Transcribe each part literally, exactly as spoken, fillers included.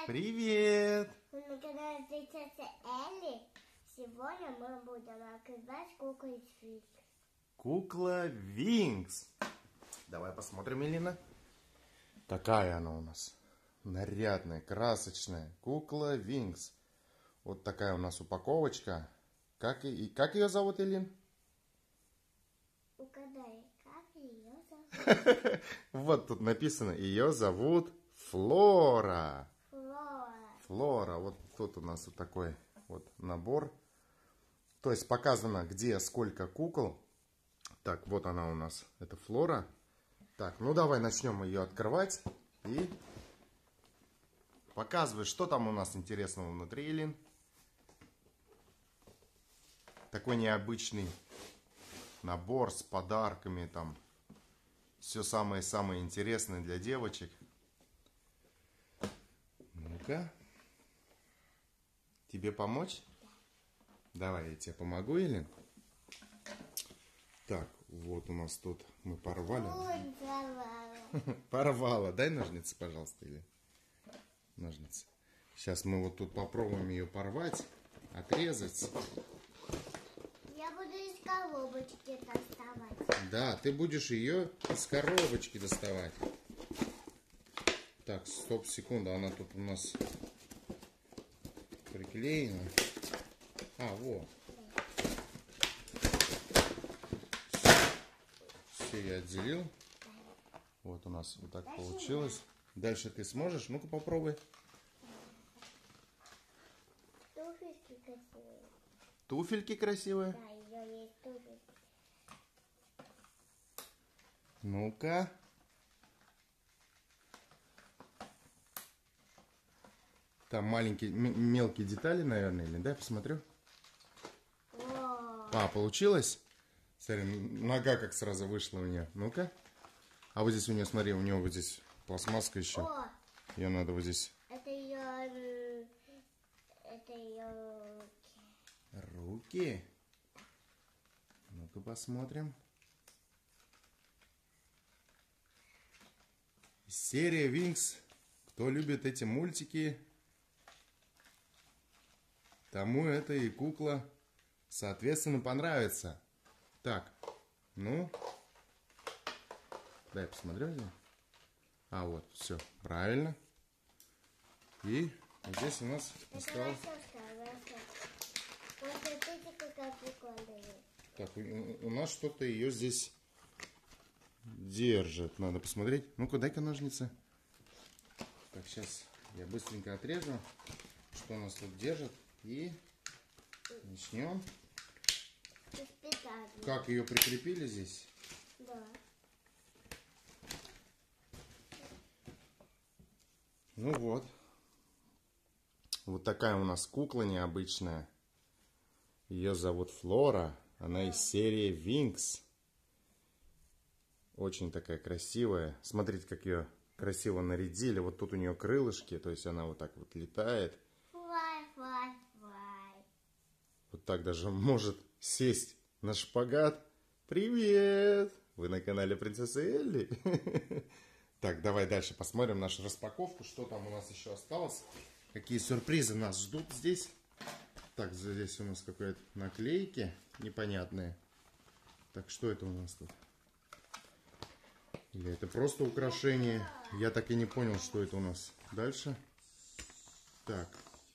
Привет! На канале принцессы Элли. Сегодня мы будем открывать куклу Винкс. Кукла Винкс. Давай посмотрим, Элина. Какая она у нас? Нарядная, красочная. Кукла Винкс. Вот такая у нас упаковочка. Как, и, как ее зовут, Элин? Угадай, как ее зовут? Вот тут написано. Ее зовут Флора. Флора. Флора. Вот тут у нас вот такой вот набор. То есть показано, где сколько кукол. Так, вот она у нас. Это Флора. Так, ну давай начнем ее открывать. И показывай, что там у нас интересного внутри, Элин. Такой необычный набор с подарками. Там все самое-самое интересное для девочек. Ну-ка. Тебе помочь? Давай, я тебе помогу, Элин. Так, вот у нас тут мы порвали. Ой, порвала. Порвала. Дай ножницы, пожалуйста, или ножницы. Сейчас мы вот тут попробуем ее порвать, отрезать. Я буду из коробочки доставать. Да, ты будешь ее из коробочки доставать. Так, стоп, секунду, она тут у нас приклеена. А, вот. Все, я отделил. Вот у нас вот так получилось. Дальше ты сможешь? Ну-ка попробуй. Туфельки красивые. Туфельки красивые. Да, ее есть туфельки. Ну-ка. Там маленькие, мелкие детали, наверное, или да, посмотрю. О, А, получилось? Смотри, нога как сразу вышла у нее. Ну-ка. А вот здесь у нее, смотри, у нее вот здесь пластмасска еще. О, Ее надо вот здесь. это ее... Это ее руки. Руки. Ну-ка посмотрим. Серия Винкс. Кто любит эти мультики, тому это и кукла, соответственно, понравится. Так, ну, дай посмотрю. А, вот, все, правильно. И вот здесь у нас Это осталось... расческа, расческа. Вот смотрите, какая прикольная. Так, у, у нас что-то ее здесь держит. Надо посмотреть. Ну-ка, дай-ка ножницы. Так, сейчас я быстренько отрежу, что у нас тут держит. И начнем. Испытание. Как ее прикрепили здесь? Да. Ну вот. Вот такая у нас кукла необычная. Ее зовут Флора. Она из серии Винкс. Очень такая красивая. Смотрите, как ее красиво нарядили. Вот тут у нее крылышки. То есть она вот так вот летает. Флай, флай, флай. Вот так даже может сесть на шпагат. Привет! Вы на канале Принцессы Элли? Так, давай дальше посмотрим нашу распаковку. Что там у нас еще осталось? Какие сюрпризы нас ждут здесь? Так, здесь у нас какие-то наклейки непонятные. Так, что это у нас тут? Или это просто украшение? Я так и не понял, что это у нас. Дальше. Так.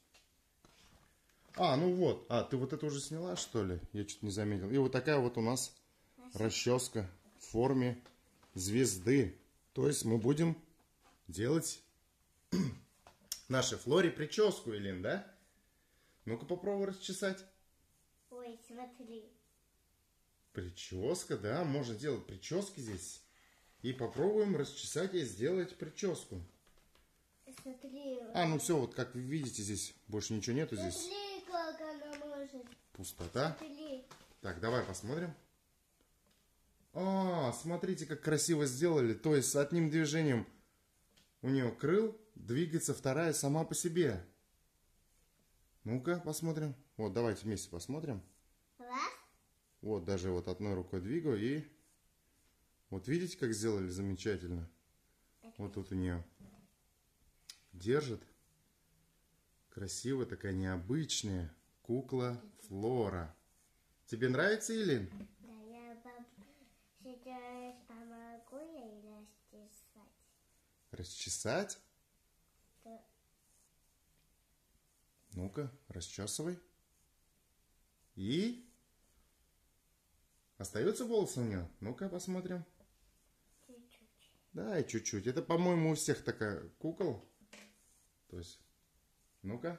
А, ну вот. А, ты вот это уже сняла, что ли? Я чуть не заметил. И вот такая вот у нас расческа в форме звезды. То есть мы будем делать нашей Флоре прическу, Элин, да? Ну-ка попробуй расчесать. Ой, смотри. Прическа, да, можно делать прически здесь. И попробуем расчесать и сделать прическу. Смотри. А, ну все, вот как вы видите, здесь больше ничего нету здесь. Смотри, как она может. Пустота. Смотри. Так, давай посмотрим. А, смотрите, как красиво сделали. То есть с одним движением у нее крыл двигается вторая сама по себе. Ну-ка, посмотрим. Вот, давайте вместе посмотрим. Раз. Вот, даже вот одной рукой двигаю и... Вот видите, как сделали замечательно? Вот тут у нее держит. Красивая такая необычная кукла Флора. Тебе нравится, Илин? Да, я пап... сейчас помогу ей расчесать. Расчесать? Да. Ну-ка, расчесывай. И? Остаются волосы у нее? Ну-ка, посмотрим. Чуть-чуть. Да, и чуть-чуть. Это, по-моему, у всех такая кукол. То есть, ну-ка.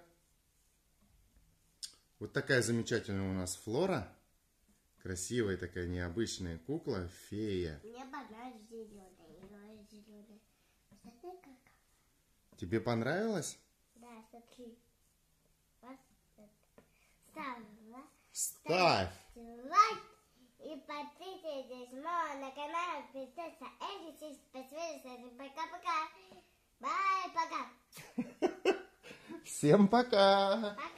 Вот такая замечательная у нас Флора. Красивая такая необычная кукла, фея. Мне понравилась зеленая. Зеленая. Смотри, как. Тебе понравилось? Да, смотри. Вот это. Ставила. Ставь! Лайк. И подписывайтесь на канал Принцесса Элли. Подписывайтесь. Пока-пока. Бай, пока. Всем пока! Пока.